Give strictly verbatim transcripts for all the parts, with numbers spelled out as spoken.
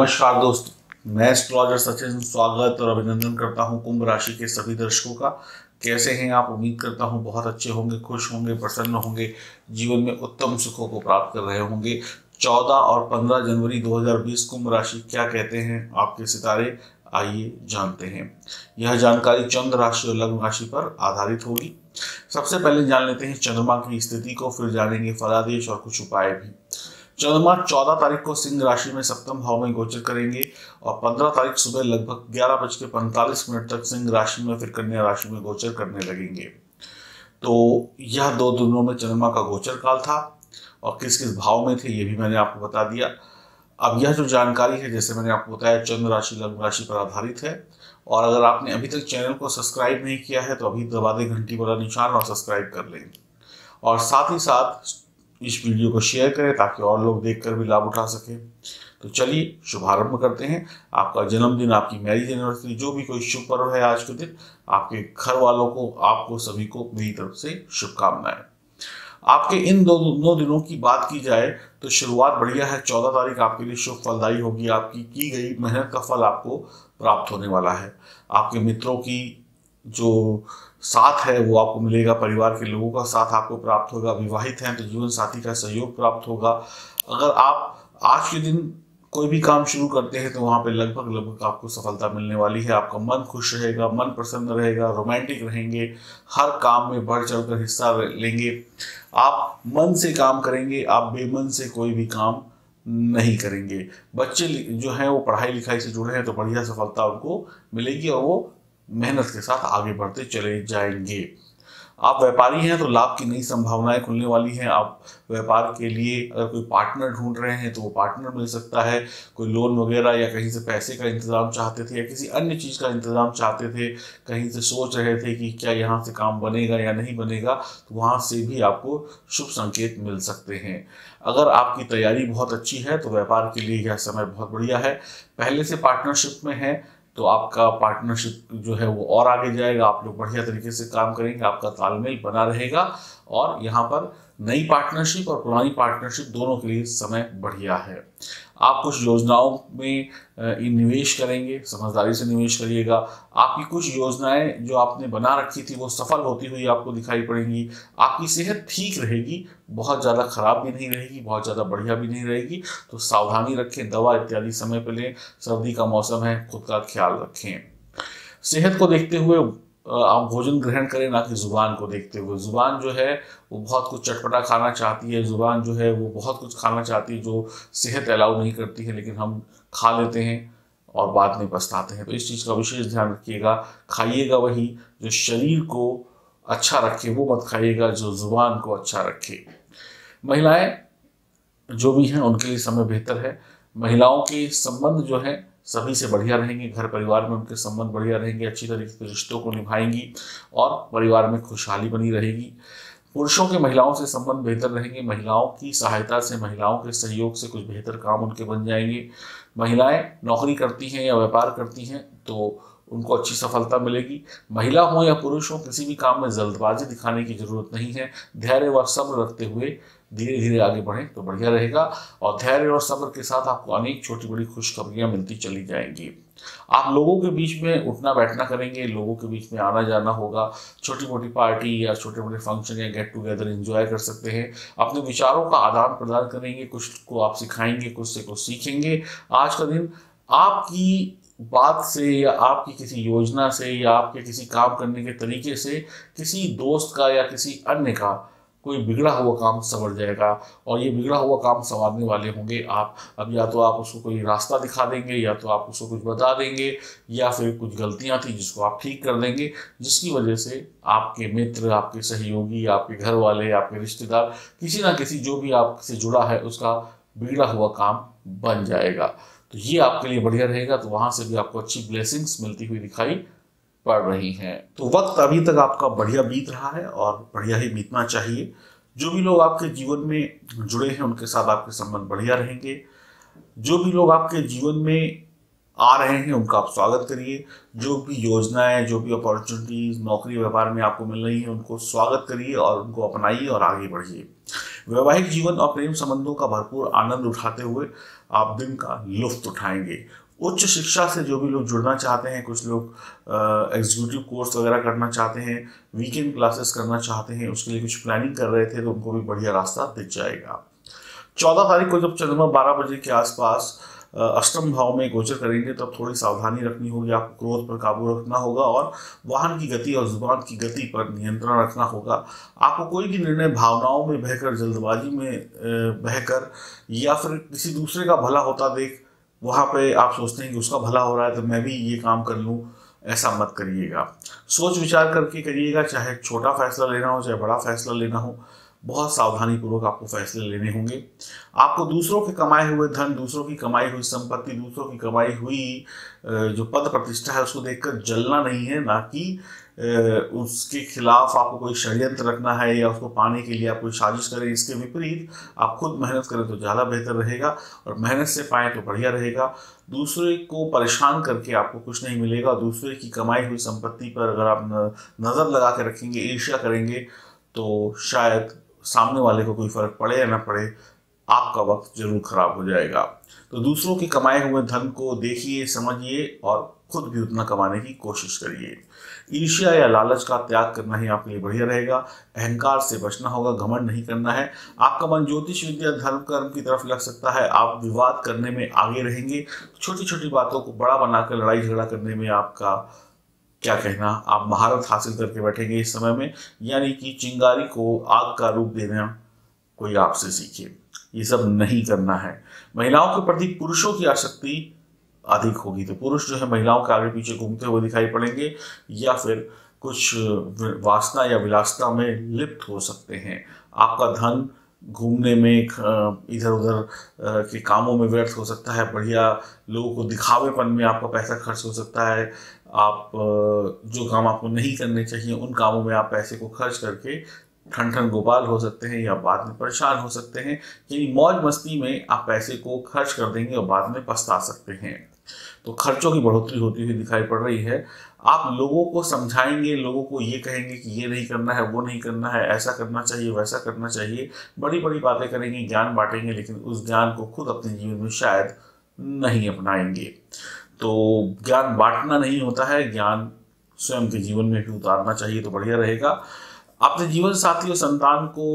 नमस्कार दोस्तों, मैं एस्ट्रो सचिन स्वागत और अभिनंदन करता हूं कुंभ राशि के सभी दर्शकों का। कैसे हैं आप? उम्मीद करता हूं बहुत अच्छे होंगे, खुश होंगे, प्रसन्न होंगे, जीवन में उत्तम सुखों को प्राप्त कर रहे होंगे। चौदह और पंद्रह जनवरी दो हज़ार बीस कुंभ राशि क्या कहते हैं आपके सितारे, आइए जानते हैं। यह जानकारी चंद्र राशि और लग्न राशि पर आधारित होगी। सबसे पहले जान लेते हैं चंद्रमा की स्थिति को, फिर जानेंगे फलादेश और कुछ उपाय भी। चंद्रमा चौदह तारीख को सिंह राशि में सप्तम भाव में गोचर करेंगे और पंद्रह तारीख सुबह लगभग ग्यारह बज के पैंतालीस मिनट तक सिंह राशि में फिर कन्या राशि में गोचर करने लगेंगे। तो यह दो दिनों में चंद्रमा का गोचर काल था और किस किस भाव में थे ये भी मैंने आपको बता दिया। अब यह जो जानकारी है, जैसे मैंने आपको बताया, चंद्र राशि लग्न राशि पर आधारित है। और अगर आपने अभी तक चैनल को सब्सक्राइब नहीं किया है तो अभी दबा दें घंटी वाला निशान और सब्सक्राइब कर लें। और साथ ही साथ इस वीडियो को शेयर करें ताकि और लोग देखकर भी लाभ उठा सकें। तो चलिए शुभारंभ करते हैं। आपका जन्मदिन, आपकी मैरिज एनिवर्सरी, जो भी कोई शुभ पर्व है आज के दिन, आपके घर वालों को, आपको सभी को मेरी तरफ से शुभकामनाएं। आपके इन दो दो दिनों की बात की जाए तो शुरुआत बढ़िया है। चौदह तारीख आपके लिए शुभ फलदायी होगी। आपकी की गई मेहनत का फल आपको प्राप्त होने वाला है। आपके मित्रों की जो साथ है वो आपको मिलेगा, परिवार के लोगों का साथ आपको प्राप्त होगा। विवाहित हैं तो जीवन साथी का सहयोग प्राप्त होगा। अगर आप आज के दिन कोई भी काम शुरू करते हैं तो वहाँ पे लगभग लगभग आपको सफलता मिलने वाली है। आपका मन खुश रहेगा, मन प्रसन्न रहेगा, रोमांटिक रहेंगे, हर काम में बढ़ चढ़ कर हिस्सा लेंगे। आप मन से काम करेंगे, आप बेमन से कोई भी काम नहीं करेंगे। बच्चे जो हैं वो पढ़ाई लिखाई से जुड़े हैं तो बढ़िया सफलता उनको मिलेगी और वो मेहनत के साथ आगे बढ़ते चले जाएंगे। आप व्यापारी हैं तो लाभ की नई संभावनाएं खुलने वाली हैं। आप व्यापार के लिए अगर कोई पार्टनर ढूंढ रहे हैं तो वो पार्टनर मिल सकता है। कोई लोन वगैरह या कहीं से पैसे का इंतजाम चाहते थे या किसी अन्य चीज़ का इंतजाम चाहते थे, कहीं से सोच रहे थे कि क्या यहाँ से काम बनेगा या नहीं बनेगा, तो वहाँ से भी आपको शुभ संकेत मिल सकते हैं। अगर आपकी तैयारी बहुत अच्छी है तो व्यापार के लिए यह समय बहुत बढ़िया है। पहले से पार्टनरशिप में है तो आपका पार्टनरशिप जो है वो और आगे जाएगा। आप लोग बढ़िया तरीके से काम करेंगे, आपका तालमेल बना रहेगा। और यहाँ पर नई पार्टनरशिप और पुरानी पार्टनरशिप दोनों के लिए समय बढ़िया है। आप कुछ योजनाओं में निवेश करेंगे, समझदारी से निवेश करिएगा। आपकी कुछ योजनाएं जो आपने बना रखी थी वो सफल होती हुई आपको दिखाई पड़ेंगी। आपकी सेहत ठीक रहेगी, बहुत ज़्यादा खराब भी नहीं रहेगी, बहुत ज़्यादा बढ़िया भी नहीं रहेगी। तो सावधानी रखें, दवा इत्यादि समय पर लें। सर्दी का मौसम है, खुद का ख्याल रखें। सेहत को देखते हुए आप भोजन ग्रहण करें, ना कि जुबान को देखते हुए। जुबान जो है वो बहुत कुछ चटपटा खाना चाहती है, जुबान जो है वो बहुत कुछ खाना चाहती है जो सेहत अलाउ नहीं करती है, लेकिन हम खा लेते हैं और बाद में पछताते हैं। तो इस चीज़ का विशेष ध्यान रखिएगा। खाइएगा वही जो शरीर को अच्छा रखे, वो मत खाइएगा जो जुबान को अच्छा रखे। महिलाएं जो भी हैं उनके लिए समय बेहतर है। महिलाओं के संबंध जो है सभी से बढ़िया रहेंगे। घर परिवार में उनके संबंध बढ़िया रहेंगे, अच्छी तरीके से रिश्तों को निभाएंगी और परिवार में खुशहाली बनी रहेगी। पुरुषों के महिलाओं से संबंध बेहतर रहेंगे। महिलाओं की सहायता से, महिलाओं के सहयोग से कुछ बेहतर काम उनके बन जाएंगे। महिलाएं नौकरी करती हैं या व्यापार करती हैं तो उनको अच्छी सफलता मिलेगी। महिला हो या पुरुष हो, किसी भी काम में जल्दबाजी दिखाने की जरूरत नहीं है। धैर्य व सब्र रखते हुए धीरे धीरे आगे बढ़ें तो बढ़िया रहेगा। और धैर्य और सब्र के साथ आपको अनेक छोटी बड़ी खुशखबरियां मिलती चली जाएंगी। आप लोगों के बीच में उठना बैठना करेंगे, लोगों के बीच में आना जाना होगा। छोटी मोटी पार्टी या छोटे मोटे फंक्शन या गेट टुगेदर एंजॉय कर सकते हैं। अपने विचारों का आदान प्रदान करेंगे, कुछ को आप सिखाएंगे, कुछ से कुछ सीखेंगे। आज का दिन आपकी बात से या आपकी किसी योजना से या आपके किसी काम करने के तरीके से किसी दोस्त का या किसी अन्य का कोई बिगड़ा हुआ काम संवर जाएगा। और ये बिगड़ा हुआ काम संवारने वाले होंगे आप। अब या तो आप उसको कोई रास्ता दिखा देंगे, या तो आप उसको कुछ बता देंगे, या फिर कुछ गलतियां थी जिसको आप ठीक कर देंगे, जिसकी वजह से आपके मित्र, आपके सहयोगी, आपके घर वाले, आपके रिश्तेदार, किसी ना किसी जो भी आपसे जुड़ा है उसका बिगड़ा हुआ काम बन जाएगा। तो ये आपके लिए बढ़िया रहेगा। तो वहां से भी आपको अच्छी ब्लेसिंग्स मिलती हुई दिखाई पड़ रही हैं। तो वक्त अभी तक आपका बढ़िया बीत रहा है और बढ़िया ही बीतना चाहिए। जो भी लोग आपके जीवन में जुड़े हैं उनके साथ आपके संबंध बढ़िया रहेंगे। जो भी लोग आपके जीवन में आ रहे हैं उनका आप स्वागत करिए। जो भी योजनाएं, जो भी अपॉर्चुनिटीज नौकरी व्यापार में आपको मिल रही है उनको स्वागत करिए और उनको अपनाइए और आगे बढ़िए। वैवाहिक जीवन और प्रेम संबंधों का भरपूर आनंद उठाते हुए आप दिन का लुत्फ उठाएंगे। उच्च शिक्षा से जो भी लोग जुड़ना चाहते हैं, कुछ लोग एग्जीक्यूटिव कोर्स वगैरह करना चाहते हैं, वीकेंड क्लासेस करना चाहते हैं, उसके लिए कुछ प्लानिंग कर रहे थे तो उनको भी बढ़िया रास्ता दिख जाएगा। चौदह तारीख को जब चंद्रमा बारह बजे के आसपास अष्टम भाव में गोचर करेंगे तब थोड़ी सावधानी रखनी होगी, आपको क्रोध पर काबू रखना होगा और वाहन की गति और जुबान की गति पर नियंत्रण रखना होगा। आपको कोई भी निर्णय भावनाओं में बहकर, जल्दबाजी में बहकर या फिर किसी दूसरे का भला होता देख वहाँ पे आप सोचते हैं कि उसका भला हो रहा है तो मैं भी ये काम कर लूँ, ऐसा मत करिएगा। सोच विचार करके करिएगा, चाहे छोटा फैसला लेना हो चाहे बड़ा फैसला लेना हो, बहुत सावधानी पूर्वक आपको फैसले लेने होंगे। आपको दूसरों के कमाए हुए धन, दूसरों की कमाई हुई संपत्ति, दूसरों की कमाई हुई जो पद प्रतिष्ठा है उसको देखकर जलना नहीं है, ना कि उसके खिलाफ आपको कोई षड्यंत्र रखना है या उसको पाने के लिए आप कोई साजिश करें। इसके विपरीत आप खुद मेहनत करें तो ज़्यादा बेहतर रहेगा और मेहनत से पाएँ तो बढ़िया रहेगा। दूसरे को परेशान करके आपको कुछ नहीं मिलेगा। दूसरे की कमाई हुई संपत्ति पर अगर आप नज़र लगा के रखेंगे, ईर्ष्या करेंगे तो शायद सामने वाले को कोई फर्क पड़े या ना पड़े, आपका वक्त जरूर खराब हो जाएगा। तो दूसरों के कमाए हुए धन को देखिए, समझिए और खुद भी उतना कमाने की कोशिश करिए। ईर्ष्या या लालच का त्याग करना ही आपके लिए बढ़िया रहेगा। अहंकार से बचना होगा, घमंड नहीं करना है। आपका मन ज्योतिष विद्या, धर्म कर्म की तरफ लग सकता है। आप विवाद करने में आगे रहेंगे। छोटी छोटी बातों को बड़ा बनाकर लड़ाई झगड़ा करने में आपका क्या कहना, आप महारत हासिल करके बैठेंगे इस समय में। यानी कि चिंगारी को आग का रूप देना कोई आपसे सीखे, ये सब नहीं करना है। महिलाओं के प्रति पुरुषों की आसक्ति अधिक होगी तो पुरुष जो है महिलाओं के आगे पीछे घूमते हुए दिखाई पड़ेंगे या फिर कुछ वासना या विलासता में लिप्त हो सकते हैं। आपका धन घूमने में, इधर उधर के कामों में व्यर्थ हो सकता है। बढ़िया लोगों को दिखावेपन में आपका पैसा खर्च हो सकता है। आप जो काम आपको नहीं करने चाहिए उन कामों में आप पैसे को खर्च करके ठन ठन गोपाल हो सकते हैं या बाद में परेशान हो सकते हैं। यानी मौज मस्ती में आप पैसे को खर्च कर देंगे और बाद में पछता सकते हैं। तो खर्चों की बढ़ोतरी होती हुई दिखाई पड़ रही है। आप लोगों को समझाएंगे, लोगों को ये कहेंगे कि ये नहीं करना है, वो नहीं करना है, ऐसा करना चाहिए, वैसा करना चाहिए, बड़ी बड़ी बातें करेंगे, ज्ञान बांटेंगे, लेकिन उस ज्ञान को खुद अपने जीवन में शायद नहीं अपनाएंगे। तो ज्ञान बांटना नहीं होता है, ज्ञान स्वयं के जीवन में भी उतारना चाहिए तो बढ़िया रहेगा। अपने जीवन साथी और संतान को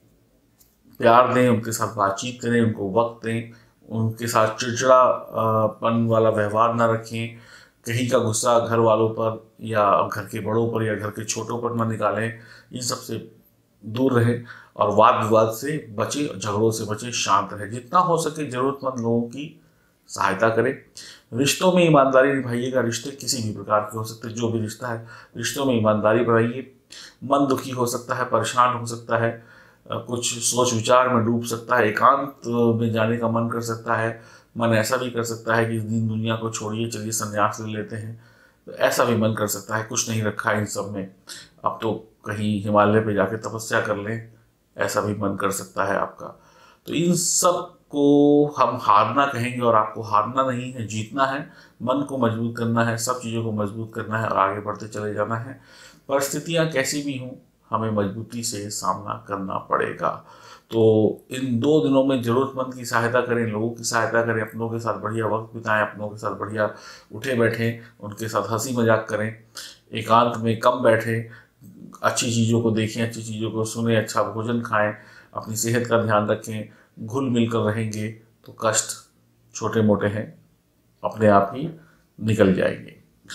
प्यार दें, उनके साथ बातचीत करें, उनको वक्त दें, उनके साथ चिड़चिड़ापन वाला व्यवहार ना रखें। कहीं का गुस्सा घर वालों पर या घर के बड़ों पर या घर के छोटों पर ना निकालें। इन सब से दूर रहें और वाद विवाद से बचें, झगड़ों से बचें, शांत रहें। जितना हो सके ज़रूरतमंद लोगों की सहायता करें। रिश्तों में ईमानदारी निभाइएगा। रिश्ते किसी भी प्रकार के हो सकते हैं, जो भी रिश्ता है रिश्तों में ईमानदारी बढ़ाइए। मन दुखी हो सकता है, परेशान हो सकता है, कुछ सोच विचार में डूब सकता है, एकांत में जाने का मन कर सकता है। मन ऐसा भी कर सकता है कि दीन दुनिया को छोड़िए, चलिए संन्यास ले लेते हैं, तो ऐसा भी मन कर सकता है। कुछ नहीं रखा है इन सब में, अब तो कहीं हिमालय पे जाके तपस्या कर लें, ऐसा भी मन कर सकता है आपका। तो इन सब को हम हारना कहेंगे और आपको हारना नहीं है, जीतना है। मन को मजबूत करना है, सब चीज़ों को मजबूत करना है और आगे बढ़ते चले जाना है। परिस्थितियाँ कैसी भी हों, हमें मजबूती से सामना करना पड़ेगा। तो इन दो दिनों में ज़रूरतमंद की सहायता करें, लोगों की सहायता करें, अपनों के साथ बढ़िया वक्त बिताएं, अपनों के साथ बढ़िया उठे बैठें, उनके साथ हंसी मजाक करें, एकांत में कम बैठें, अच्छी चीज़ों को देखें, अच्छी चीज़ों को सुनें, अच्छा भोजन खाएं, अपनी सेहत का ध्यान रखें। घुल मिल कर रहेंगे तो कष्ट छोटे मोटे हैं, अपने आप ही निकल जाएंगे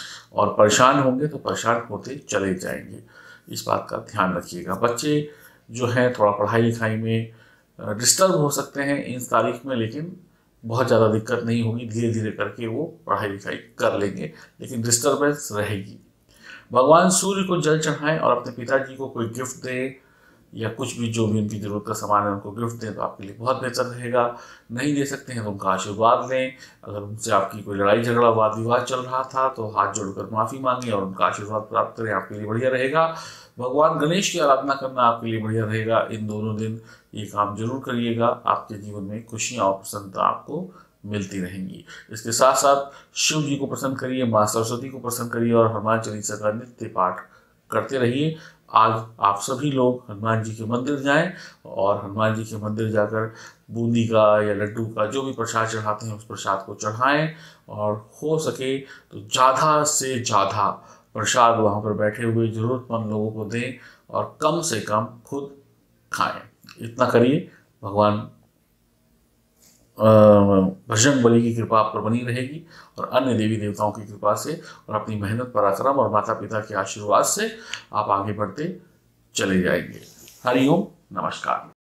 और परेशान होंगे तो परेशान होते चले जाएंगे। इस बात का ध्यान रखिएगा। बच्चे जो हैं थोड़ा पढ़ाई लिखाई में डिस्टर्ब हो सकते हैं इस तारीख में, लेकिन बहुत ज़्यादा दिक्कत नहीं होगी, धीरे धीरे करके वो पढ़ाई लिखाई कर लेंगे, लेकिन डिस्टर्बेंस रहेगी। भगवान सूर्य को जल चढ़ाएं और अपने पिताजी को कोई गिफ्ट दें या कुछ भी जो भी उनकी ज़रूरत का सामान है उनको गिफ्ट दें तो आपके लिए बहुत बेहतर रहेगा। नहीं दे सकते हैं तो उनका आशीर्वाद लें। अगर उनसे आपकी कोई लड़ाई झगड़ा वाद विवाद चल रहा था तो हाथ जोड़कर माफ़ी मांगें और उनका आशीर्वाद प्राप्त करें, आपके लिए बढ़िया रहेगा। भगवान गणेश की आराधना करना आपके लिए बढ़िया रहेगा। इन दोनों दिन ये काम जरूर करिएगा, आपके जीवन में खुशियाँ और प्रसन्नता आपको मिलती रहेंगी। इसके साथ साथ शिव जी को प्रसन्न करिए, माँ सरस्वती को प्रसन्न करिए और हनुमान चालीसा का नित्य पाठ करते रहिए। आज आप सभी लोग हनुमान जी के मंदिर जाएं और हनुमान जी के मंदिर जाकर बूंदी का या लड्डू का जो भी प्रसाद चढ़ाते हैं उस प्रसाद को चढ़ाएं, और हो सके तो ज़्यादा से ज़्यादा प्रसाद वहाँ पर बैठे हुए ज़रूरतमंद लोगों को दें और कम से कम खुद खाएं। इतना करिए, भगवान बजरंग बली की कृपा आप पर बनी रहेगी और अन्य देवी देवताओं की कृपा से और अपनी मेहनत पराक्रम और माता पिता के आशीर्वाद से आप आगे बढ़ते चले जाएंगे। हरिओम, नमस्कार।